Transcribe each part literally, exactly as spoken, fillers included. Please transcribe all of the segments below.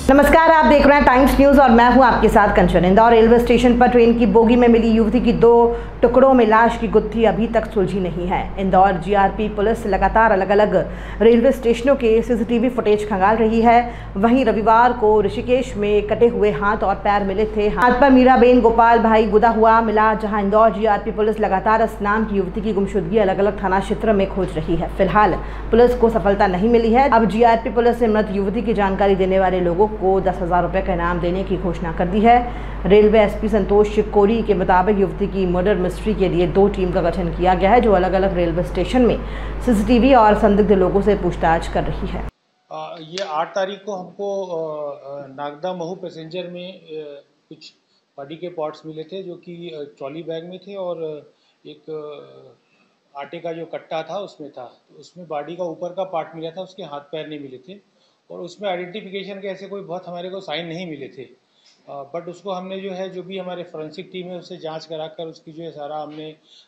नमस्कार, आप देख रहे हैं टाइम्स न्यूज और मैं हूं आपके साथ कंचन। इंदौर रेलवे स्टेशन पर ट्रेन की बोगी में मिली युवती की दो टुकड़ों में लाश की गुत्थी अभी तक सुलझी नहीं है। इंदौर जीआरपी पुलिस लगातार अलग अलग रेलवे स्टेशनों के सीसीटीवी फुटेज खंगाल रही है। वहीं रविवार को ऋषिकेश में कटे हुए हाथ और पैर मिले थे। हाथ पर मीराबेन गोपाल भाई गुदा हुआ मिला। जहां इंदौर जीआरपी पुलिस लगातार इस नाम की युवती की गुमशुदगी अलग अलग थाना क्षेत्र में खोज रही है। फिलहाल पुलिस को सफलता नहीं मिली है। अब जीआरपी पुलिस ने मृत युवती की जानकारी देने वाले लोगों को दस हजार रुपए का इनाम देने की घोषणा कर दी है। रेलवे एसपी संतोष चिक्कोरी के मुताबिक युवती की मर्डर मिस्ट्री के लिए दो टीम का गठन किया गया है, जो अलग अलग रेलवे स्टेशन में सीसीटीवी और संदिग्ध लोगों से पूछताछ कर रही है। आ, ये आठ तारीख को हमको नागदा महू पैसेंजर में आ, कुछ बॉडी के पार्ट्स मिले थे, जो कि ट्रॉली बैग में थे और एक आ, आटे का जो कट्टा था उसमें था। तो उसमें बॉडी का ऊपर का पार्ट मिला था, उसके हाथ पैर नहीं मिले थे और उसमें आइडेंटिफिकेशन के ऐसे कोई बहुत हमारे को साइन नहीं मिले थे। बट उसको हमने जो है, जो भी हमारे फॉरेंसिक टीम है उससे जांच कराकर उसकी जो है सारा हमने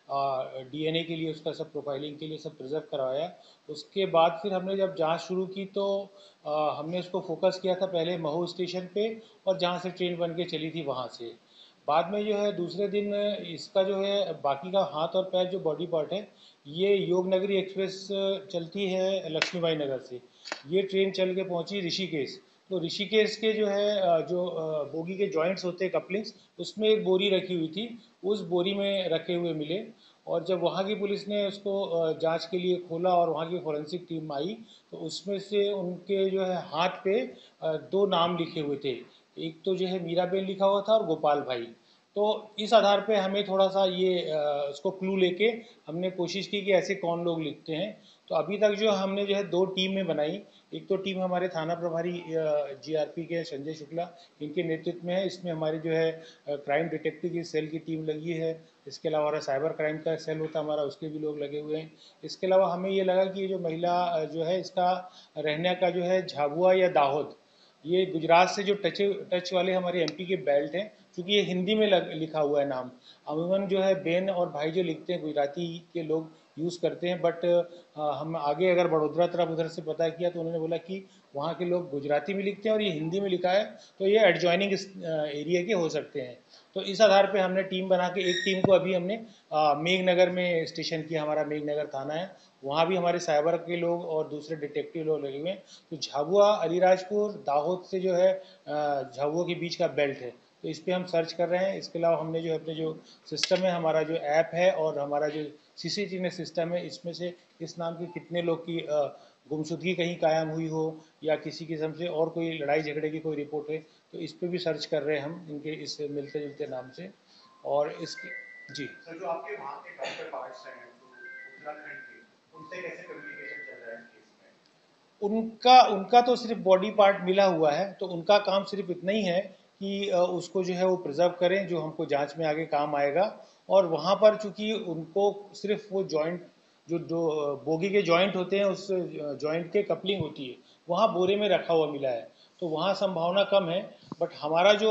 डीएनए के लिए उसका सब प्रोफाइलिंग के लिए सब प्रिजर्व करवाया। उसके बाद फिर हमने जब जांच शुरू की तो आ, हमने उसको फोकस किया था पहले महू स्टेशन पे और जहाँ से ट्रेन बन के चली थी वहाँ से। बाद में जो है दूसरे दिन इसका जो है बाकी का हाथ और पैर जो बॉडी पार्ट है, ये योगनगरी एक्सप्रेस चलती है लक्ष्मीबाई नगर से। ये ट्रेन चल के पहुंची ऋषिकेश। तो ऋषिकेश के जो है जो बोगी के जॉइंट्स होते हैं कपलिंग्स, उसमें एक बोरी रखी हुई थी, उस बोरी में रखे हुए मिले। और जब वहाँ की पुलिस ने उसको जांच के लिए खोला और वहाँ की फॉरेंसिक टीम आई तो उसमें से उनके जो है हाथ पे दो नाम लिखे हुए थे। एक तो जो है मीराबेन लिखा हुआ था और गोपाल भाई। तो इस आधार पे हमें थोड़ा सा ये उसको क्लू लेके हमने कोशिश की कि ऐसे कौन लोग लिखते हैं। तो अभी तक जो हमने जो है दो टीमें बनाई। एक तो टीम हमारे थाना प्रभारी जीआरपी के संजय शुक्ला, इनके नेतृत्व में है। इसमें हमारी जो है क्राइम डिटेक्टिव की सेल की टीम लगी है। इसके अलावा हमारा साइबर क्राइम का सेल होता है हमारा, उसके भी लोग लगे हुए हैं। इसके अलावा हमें ये लगा कि ये जो महिला जो है इसका रहने का जो है झाबुआ या दाहोद, ये गुजरात से जो टच टच वाले हमारे एमपी के बेल्ट हैं, क्योंकि ये हिंदी में लग, लिखा हुआ है नाम। अमूमन जो है बेन और भाई जो लिखते हैं गुजराती के लोग यूज़ करते हैं, बट हम आगे अगर बड़ोदरा तरफ उधर से पता किया तो उन्होंने बोला कि वहाँ के लोग गुजराती में लिखते हैं और ये हिंदी में लिखा है, तो ये एडजॉइनिंग एरिया के हो सकते हैं। तो इस आधार पे हमने टीम बना के एक टीम को अभी हमने मेघनगर में स्टेशन किया, हमारा मेघनगर थाना है, वहाँ भी हमारे साइबर के लोग और दूसरे डिटेक्टिव लोग लगे हुए हैं। तो झाबुआ, अलीराजपुर, दाहोद से जो है झाबुआ के बीच का बेल्ट है, तो इस पर हम सर्च कर रहे हैं। इसके अलावा हमने जो अपने जो सिस्टम है, हमारा जो ऐप है और हमारा जो सीसीटीवी सिस्टम है, इसमें से इस नाम के कितने लोग की गुमशुदगी कहीं कायम हुई हो या किसी किस्म से और कोई लड़ाई झगड़े की कोई रिपोर्ट है, तो इस पर भी सर्च कर रहे हैं हम इनके इस मिलते जुलते नाम से। और इसके जी सर, जो आपके वहाँ के घर पे पार्ट्स हैं उत्तराखंड के, उनसे कैसे कम्युनिकेशन चल रहा है केस में? उनका उनका तो सिर्फ बॉडी पार्ट मिला हुआ है, तो उनका काम सिर्फ इतना ही है कि उसको जो है वो प्रिजर्व करें, जो हमको जांच में आगे काम आएगा। और वहाँ पर चूंकि उनको सिर्फ वो जॉइंट जो जो बोगी के जॉइंट होते हैं, उस जॉइंट के कपलिंग होती है, वहाँ बोरे में रखा हुआ मिला है, तो वहाँ संभावना कम है। बट हमारा जो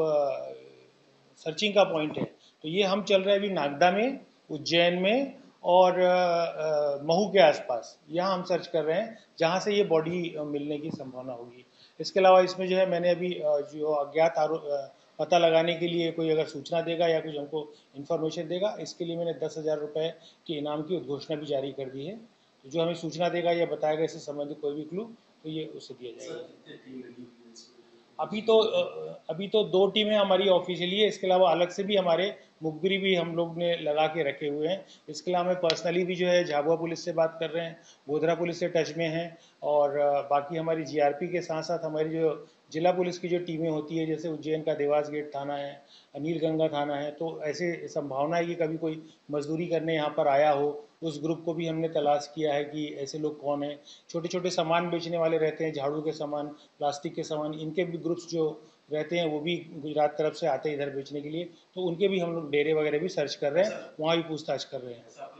सर्चिंग का पॉइंट है, तो ये हम चल रहे हैं अभी नागदा में, उज्जैन में और महू के आसपास, यहाँ हम सर्च कर रहे हैं जहाँ से ये बॉडी मिलने की संभावना होगी। इसके अलावा इसमें जो है मैंने अभी जो अज्ञात आरोप पता लगाने के लिए कोई अगर सूचना देगा या कुछ हमको इन्फॉर्मेशन देगा, इसके लिए मैंने दस हज़ार रुपये के इनाम की उद्घोषणा भी जारी कर दी है। तो जो हमें सूचना देगा या बताएगा इससे संबंधित कोई भी क्लू, तो ये उससे दिया जाएगा। अभी तो अभी तो दो टीमें हमारी ऑफिशियली है। इसके अलावा अलग से भी हमारे मुखबिरी भी हम लोग ने लगा के रखे हुए हैं। इसके अलावा हमें पर्सनली भी जो है झाबुआ पुलिस से बात कर रहे हैं, गोधरा पुलिस से टच में हैं और बाकी हमारी जीआरपी के साथ साथ हमारी जो जिला पुलिस की जो टीमें होती है, जैसे उज्जैन का देवास गेट थाना है, नीलगंगा थाना है, तो ऐसे संभावना है कि कभी कोई मजदूरी करने यहाँ पर आया हो, उस ग्रुप को भी हमने तलाश किया है कि ऐसे लोग कौन हैं। छोटे छोटे सामान बेचने वाले रहते हैं, झाड़ू के सामान, प्लास्टिक के सामान, इनके भी ग्रुप्स जो रहते हैं वो भी गुजरात तरफ से आते हैं इधर बेचने के लिए, तो उनके भी हम लोग डेरे वगैरह भी सर्च कर रहे हैं, वहाँ भी पूछताछ कर रहे हैं।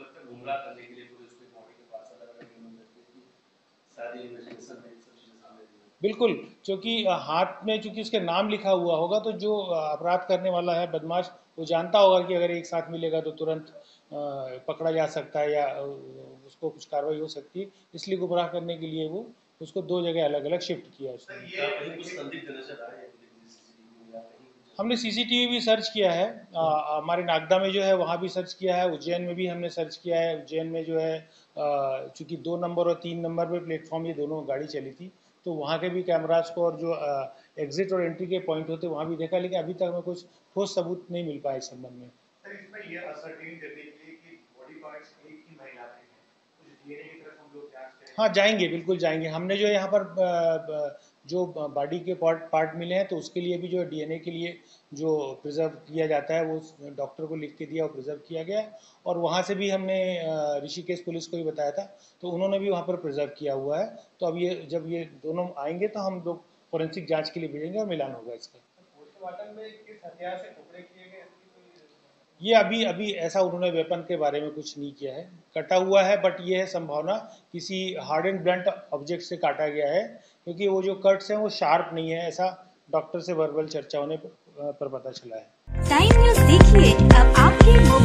बिल्कुल, क्योंकि हाथ में चूंकि उसके नाम लिखा हुआ होगा, तो जो अपराध करने वाला है बदमाश, वो जानता होगा कि अगर एक साथ मिलेगा तो तुरंत पकड़ा जा सकता है या उसको कुछ कार्रवाई हो सकती है, इसलिए गुमराह करने के लिए वो उसको दो जगह अलग अलग शिफ्ट किया उसने। हमने सीसीटीवी भी सर्च किया है, आ, हमारे नागदा में जो है वहाँ भी सर्च किया है, उज्जैन में भी हमने सर्च किया है। उज्जैन में जो है चूँकि दो नंबर और तीन नंबर पे प्लेटफॉर्म ये दोनों गाड़ी चली थी, तो वहाँ के भी कैमराज को और जो एग्जिट और एंट्री के पॉइंट होते वहाँ भी देखा, लेकिन अभी तक हमें कुछ ठोस सबूत नहीं मिल पाया इस संबंध में। सर, इसमें ये असर्टेन करने के लिए कि बॉडी पार्ट्स एक ही महिला के हैं, कुछ डीएनए की तरफ हम लोग जांच करें? हाँ जाएंगे, बिल्कुल जाएंगे। हमने जो यहाँ पर जो बॉडी के पार्ट पार्ट मिले हैं तो उसके लिए भी जो डीएनए के लिए जो प्रिजर्व किया जाता है वो डॉक्टर को लिख के दिया और प्रिजर्व किया गया है। और वहाँ से भी हमने ऋषिकेश पुलिस को भी बताया था, तो उन्होंने भी वहाँ पर प्रिजर्व किया हुआ है। तो अब ये जब ये दोनों आएंगे तो हम लोग फोरेंसिक जांच के लिए भेजेंगे और मिलान होगा इसका। पोस्टमार्टम में किस हथियार से टुकड़े किए गए? ये अभी अभी ऐसा उन्होंने वेपन के बारे में कुछ नहीं किया है, कटा हुआ है, बट ये है संभावना किसी हार्ड एंड ब्लंट ऑब्जेक्ट से काटा गया है, क्योंकि वो जो कट्स हैं वो शार्प नहीं है, ऐसा डॉक्टर से वर्बल चर्चा होने पर पता चला है। टाइम न्यूज़ देखिए अब आपके